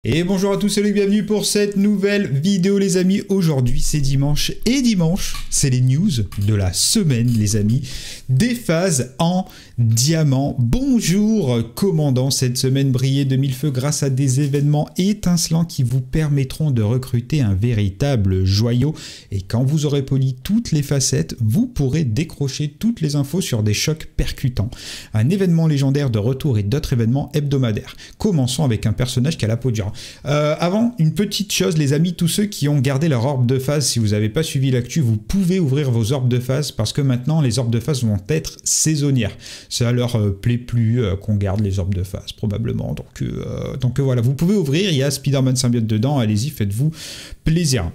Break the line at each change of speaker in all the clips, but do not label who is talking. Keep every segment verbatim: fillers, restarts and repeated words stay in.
Et bonjour à tous et bienvenue pour cette nouvelle vidéo les amis. Aujourd'hui c'est dimanche et dimanche c'est les news de la semaine les amis. Des phases en diamant. Bonjour commandant, cette semaine brillez de mille feux grâce à des événements étincelants qui vous permettront de recruter un véritable joyau. Et quand vous aurez poli toutes les facettes, vous pourrez décrocher toutes les infos sur des chocs percutants. Un événement légendaire de retour et d'autres événements hebdomadaires. Commençons avec un personnage qui a la peau dure. Euh, avant, une petite chose les amis, tous ceux qui ont gardé leur orbe de phase, si vous n'avez pas suivi l'actu, vous pouvez ouvrir vos orbes de phase parce que maintenant les orbes de phase vont être saisonnières. Ça leur euh, plaît plus euh, qu'on garde les orbes de phase probablement. Donc, euh, donc euh, voilà, vous pouvez ouvrir, il y a Spider-Man Symbiote dedans, allez-y, faites-vous plaisir.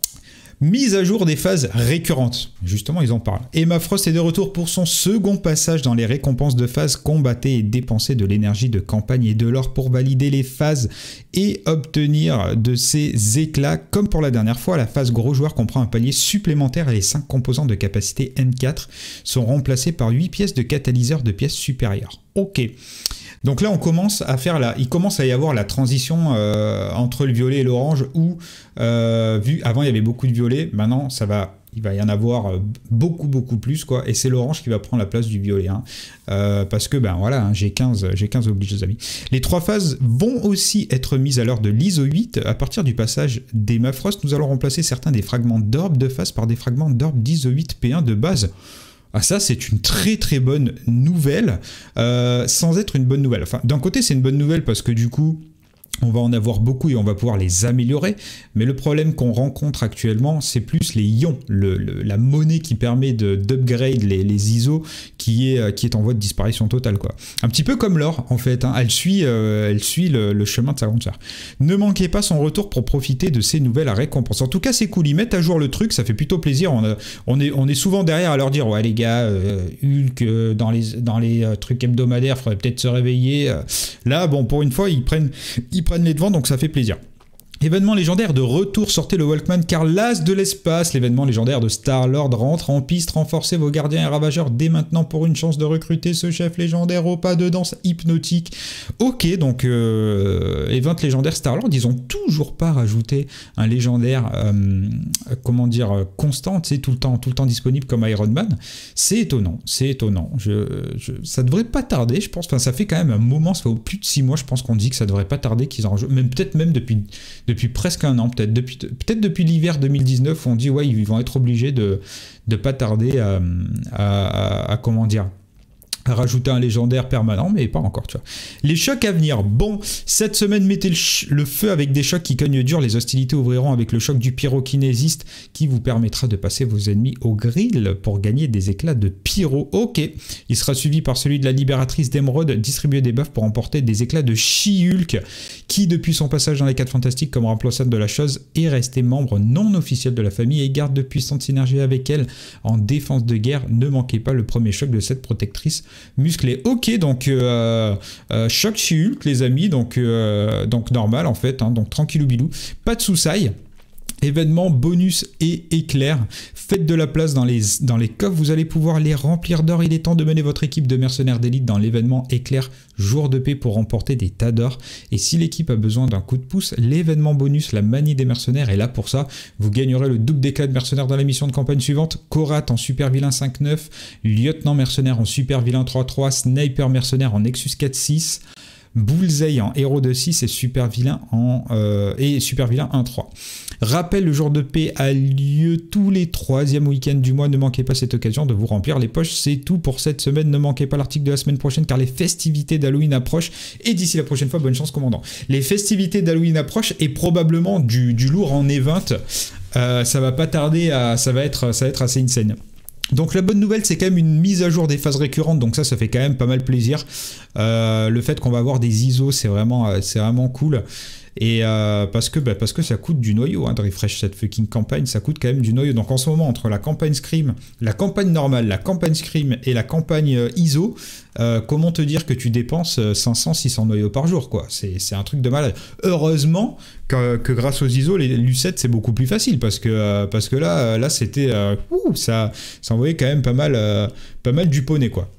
Mise à jour des phases récurrentes, justement ils en parlent. Emma Frost est de retour pour son second passage dans les récompenses de phase. Combattez et dépensez de l'énergie de campagne et de l'or pour valider les phases et obtenir de ces éclats. Comme pour la dernière fois, la phase gros joueur comprend un palier supplémentaire et les cinq composants de capacité N quatre sont remplacés par huit pièces de catalyseur de pièces supérieures. Ok. Donc là, on commence à faire la, il commence à y avoir la transition euh, entre le violet et l'orange où, euh, vu, avant il y avait beaucoup de violet, maintenant ça va, il va y en avoir beaucoup beaucoup plus quoi, et c'est l'orange qui va prendre la place du violet, hein, euh, parce que ben voilà, hein, G quinze, G quinze oblige les amis. Les trois phases vont aussi être mises à l'heure de l'I S O huit. À partir du passage d'Emma Frost, nous allons remplacer certains des fragments d'orbe de phase par des fragments d'orbe d'I S O huit P un de base. Ah ça c'est une très très bonne nouvelle, euh, sans être une bonne nouvelle. Enfin d'un côté c'est une bonne nouvelle parce que du coup on va en avoir beaucoup et on va pouvoir les améliorer, mais le problème qu'on rencontre actuellement c'est plus les ions, le, le, la monnaie qui permet d'upgrade les, les I S O qui est, qui est en voie de disparition totale quoi. Un petit peu comme l'or en fait, hein, elle suit, euh, elle suit le, le chemin de sa grande sœur. Ne manquez pas son retour pour profiter de ces nouvelles récompenses. En tout cas c'est cool, ils mettent à jour le truc, ça fait plutôt plaisir. On, a, on, est, on est souvent derrière à leur dire ouais les gars, euh, Hulk euh, dans les, dans les euh, trucs hebdomadaires, faudrait peut-être se réveiller. Euh. Là bon pour une fois ils prennent, ils prennent les devants, donc ça fait plaisir. Événement légendaire de retour, sortez le Walkman car l'as de l'espace, l'événement légendaire de Star-Lord rentre en piste, renforcez vos gardiens et ravageurs dès maintenant pour une chance de recruter ce chef légendaire au pas de danse hypnotique. Ok, donc euh, event légendaire Star-Lord, ils ont toujours pas rajouté un légendaire, euh, comment dire, constant, tu sais, tout le temps, tout le temps disponible comme Iron Man. C'est étonnant, c'est étonnant. Je, je, ça devrait pas tarder, je pense, enfin ça fait quand même un moment, ça fait plus de six mois, je pense qu'on dit que ça devrait pas tarder qu'ils en rajoutent, même peut-être même depuis... Depuis presque un an, peut-être depuis, peut-être depuis l'hiver deux mille dix-neuf, on dit ouais, ils vont être obligés de ne pas tarder à, à, à, à comment dire, à rajouter un légendaire permanent, mais pas encore, tu vois. Les chocs à venir. Bon, cette semaine, mettez le, le feu avec des chocs qui cognent dur. Les hostilités ouvriront avec le choc du pyrokinésiste qui vous permettra de passer vos ennemis au grill pour gagner des éclats de pyro. Ok. Il sera suivi par celui de la libératrice d'émeraude, distribuer des buffs pour emporter des éclats de She-Hulk qui, depuis son passage dans les quatre fantastiques comme remplaçante de la chose, est resté membre non officiel de la famille et garde de puissantes synergies avec elle en défense de guerre. Ne manquez pas le premier choc de cette protectrice musclé. Ok, donc euh, euh, choc chez Hulk les amis, donc, euh, donc normal en fait, hein, donc tranquillou bilou, pas de soussailles. Événements, bonus et éclairs. Faites de la place dans les, dans les coffres, vous allez pouvoir les remplir d'or. Il est temps de mener votre équipe de mercenaires d'élite dans l'événement éclair jour de paix pour remporter des tas d'or. Et si l'équipe a besoin d'un coup de pouce, l'événement bonus, la manie des mercenaires est là pour ça. Vous gagnerez le double d'éclat de mercenaires dans la mission de campagne suivante. Korat en super vilain cinq neuf, lieutenant mercenaire en super vilain trois trois, sniper mercenaire en Nexus quatre six. Bullseye en héros de six et super vilain en euh, et super vilain un trois. Rappel, le jour de paix a lieu tous les troisièmes week-ends du mois. Ne manquez pas cette occasion de vous remplir les poches. C'est tout pour cette semaine. Ne manquez pas l'article de la semaine prochaine car les festivités d'Halloween approchent. Et d'ici la prochaine fois, bonne chance commandant. Les festivités d'Halloween approchent et probablement du, du lourd en event. Euh, ça va pas tarder à, ça va être, ça va être assez insane. Donc la bonne nouvelle c'est quand même une mise à jour des phases récurrentes, donc ça ça fait quand même pas mal plaisir. Euh, le fait qu'on va avoir des I S O c'est vraiment, c'est vraiment cool. Et euh, parce, que, bah, parce que ça coûte du noyau hein, de refresh cette fucking campagne, ça coûte quand même du noyau. Donc en ce moment, entre la campagne Scream, la campagne normale, la campagne Scream et la campagne euh, I S O, euh, comment te dire que tu dépenses cinq cents six cents noyaux par jour quoi. C'est un truc de malade. Heureusement que, que grâce aux I S O, les Lucette c'est beaucoup plus facile parce que, euh, parce que là, là c'était... Euh, ça, ça envoyait quand même pas mal, euh, pas mal du poney quoi.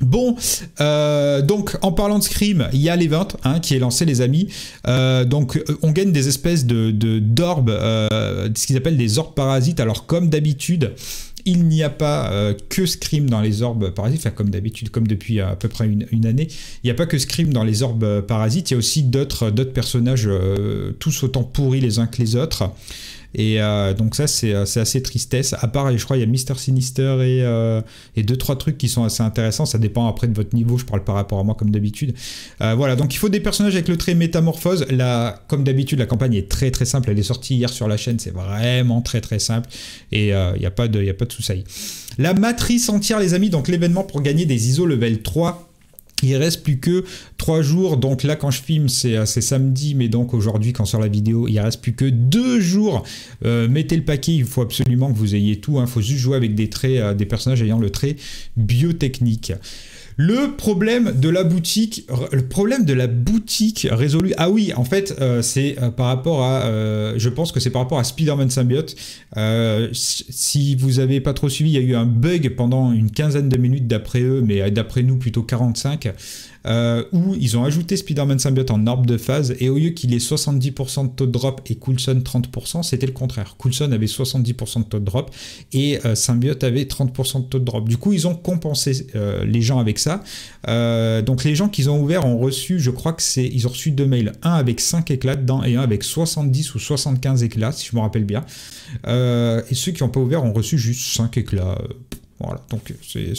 Bon, euh, donc en parlant de Scream, il y a l'event hein, qui est lancé les amis, euh, donc on gagne des espèces de, de d'orbes, euh, ce qu'ils appellent des orbes parasites, alors comme d'habitude, il n'y a pas euh, que Scream dans les orbes parasites, enfin comme d'habitude, comme depuis à peu près une, une année, il n'y a pas que Scream dans les orbes parasites, il y a aussi d'autres d'autres personnages euh, tous autant pourris les uns que les autres. Et euh, donc ça c'est assez tristesse, à part je crois il y a Mister Sinister et, euh, et deux trois trucs qui sont assez intéressants, ça dépend après de votre niveau, je parle par rapport à moi comme d'habitude. Euh, voilà, donc il faut des personnages avec le trait métamorphose, là comme d'habitude la campagne est très très simple, elle est sortie hier sur la chaîne, c'est vraiment très très simple et il euh, n'y a pas de, y a pas de soucis. La matrice entière les amis, donc l'événement pour gagner des I S O level trois. Il reste plus que trois jours, donc là quand je filme c'est samedi, mais donc aujourd'hui quand sort la vidéo il reste plus que deux jours. Euh, mettez le paquet, il faut absolument que vous ayez tout, il hein. faut juste jouer avec des traits, euh, des personnages ayant le trait biotechnique. Le problème de la boutique, le problème de la boutique résolu. Ah oui, en fait, euh, c'est euh, par rapport à, euh, je pense que c'est par rapport à Spider-Man Symbiote. Euh, si vous avez pas trop suivi, il y a eu un bug pendant une quinzaine de minutes d'après eux, mais d'après nous plutôt quarante-cinq. Euh, où ils ont ajouté Spider-Man Symbiote en orbe de phase et au lieu qu'il ait soixante-dix pour cent de taux de drop et Coulson trente pour cent, c'était le contraire. Coulson avait soixante-dix pour cent de taux de drop et euh, Symbiote avait trente pour cent de taux de drop. Du coup, ils ont compensé euh, les gens avec ça. Euh, donc les gens qu'ils ont ouverts ont reçu, je crois que c'est, ils ont reçu deux mails, un avec cinq éclats dedans et un avec soixante-dix ou soixante-quinze éclats, si je me rappelle bien. Euh, et ceux qui n'ont pas ouvert ont reçu juste cinq éclats. Voilà, donc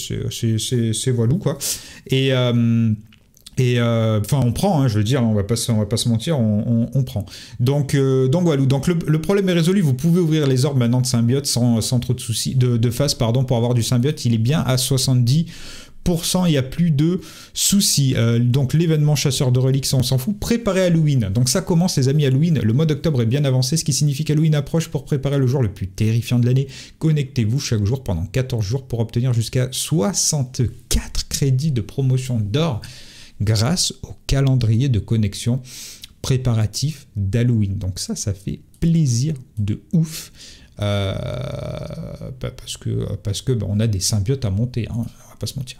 c'est voilou quoi. Et... Euh, Et enfin, euh, on prend, hein, je veux dire, on va pas, on va pas se mentir, on, on, on prend. Donc, euh, donc voilà. Donc le, le problème est résolu. Vous pouvez ouvrir les orbes maintenant de symbiote sans, sans trop de soucis, de, de phase, pardon, pour avoir du symbiote. Il est bien à soixante-dix pour cent. Il n'y a plus de soucis. Euh, donc l'événement chasseur de reliques, ça on s'en fout. Préparez Halloween. Donc ça commence, les amis, Halloween. Le mois d'octobre est bien avancé, ce qui signifie qu'Halloween approche pour préparer le jour le plus terrifiant de l'année. Connectez-vous chaque jour pendant quatorze jours pour obtenir jusqu'à soixante-quatre crédits de promotion d'or, grâce au calendrier de connexion préparatif d'Halloween. Donc ça, ça fait plaisir de ouf. Euh, parce que, parce que bah, on a des symbiotes à monter, hein, on va pas se mentir.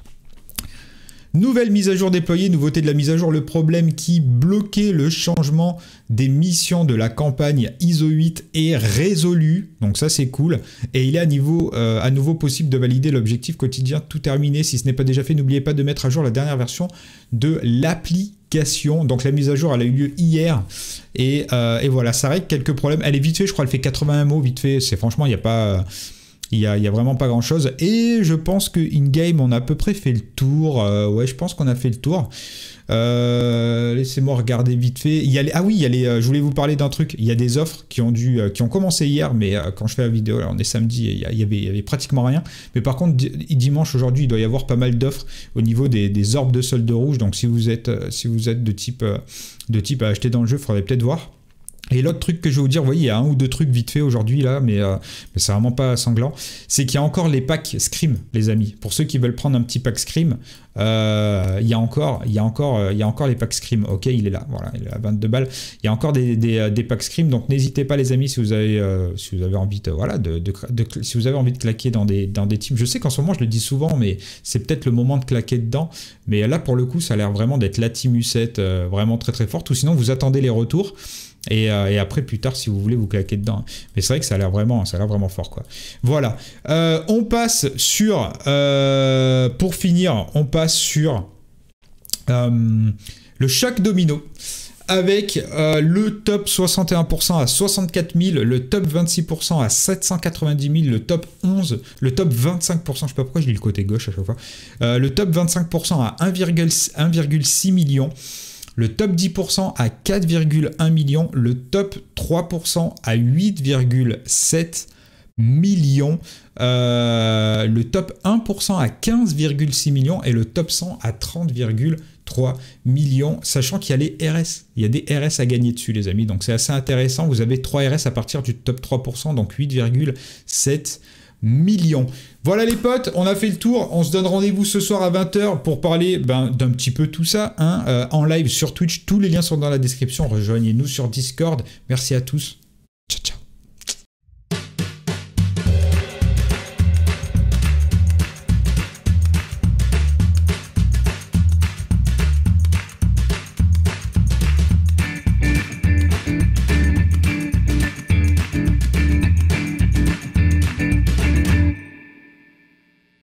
Nouvelle mise à jour déployée, nouveauté de la mise à jour, le problème qui bloquait le changement des missions de la campagne I S O huit est résolu, donc ça c'est cool, et il est à, niveau, euh, à nouveau possible de valider l'objectif quotidien tout terminé. Si ce n'est pas déjà fait, n'oubliez pas de mettre à jour la dernière version de l'application. Donc la mise à jour elle a eu lieu hier, et, euh, et voilà, ça règle quelques problèmes, elle est vite fait, je crois elle fait quatre-vingt-un mots, vite fait, c'est franchement il n'y a pas... Euh, Il n'y a, a vraiment pas grand chose. Et je pense que in-game, on a à peu près fait le tour. Euh, ouais, je pense qu'on a fait le tour. Euh, Laissez-moi regarder vite fait. Il y a les, ah oui, il y a les, euh, je voulais vous parler d'un truc. Il y a des offres qui ont, dû, euh, qui ont commencé hier, mais euh, quand je fais la vidéo, là, on est samedi, il y, a, il, y avait, il y avait pratiquement rien. Mais par contre, dimanche aujourd'hui, il doit y avoir pas mal d'offres au niveau des, des orbes de solde rouge. Donc si vous êtes, euh, si vous êtes de type, euh, de type à acheter dans le jeu, il faudrait peut-être voir. Et l'autre truc que je vais vous dire, vous voyez, il y a un ou deux trucs vite fait aujourd'hui là, mais, euh, mais c'est vraiment pas sanglant, c'est qu'il y a encore les packs Scream, les amis. Pour ceux qui veulent prendre un petit pack Scream, euh, il y a encore, il y a encore, euh, il y a encore les packs Scream. Ok, il est là, voilà, il est à vingt-deux balles. Il y a encore des, des, des packs Scream, donc n'hésitez pas les amis si vous avez, euh, si vous avez envie de, voilà, de, de, de, de, si vous avez envie de claquer dans des, dans des teams. Je sais qu'en ce moment je le dis souvent, mais c'est peut-être le moment de claquer dedans. Mais là pour le coup, ça a l'air vraiment d'être la team U sept, euh, vraiment très très forte. Ou sinon vous attendez les retours. Et, euh, et après plus tard si vous voulez vous claquer dedans, mais c'est vrai que ça a l'air vraiment ça a l'air vraiment fort quoi. Voilà, euh, on passe sur euh, pour finir on passe sur euh, le choc domino avec euh, le top soixante et un pour cent à soixante-quatre mille, le top vingt-six pour cent à sept cent quatre-vingt-dix mille, le top onze, le top vingt-cinq pour cent, je sais pas pourquoi je lis le côté gauche à chaque fois, euh, le top vingt-cinq pour cent à un virgule six million, le top dix pour cent à quatre virgule un million, le top trois pour cent à huit virgule sept millions, euh, le top un pour cent à quinze virgule six millions et le top cent à trente virgule trois millions, sachant qu'il y a les R S. Il y a des R S à gagner dessus les amis, donc c'est assez intéressant. Vous avez trois R S à partir du top trois pour cent, donc huit virgule sept millions. Voilà les potes, on a fait le tour, on se donne rendez-vous ce soir à vingt heures pour parler ben, d'un petit peu tout ça, hein, euh, en live sur Twitch, tous les liens sont dans la description, rejoignez-nous sur Discord, merci à tous.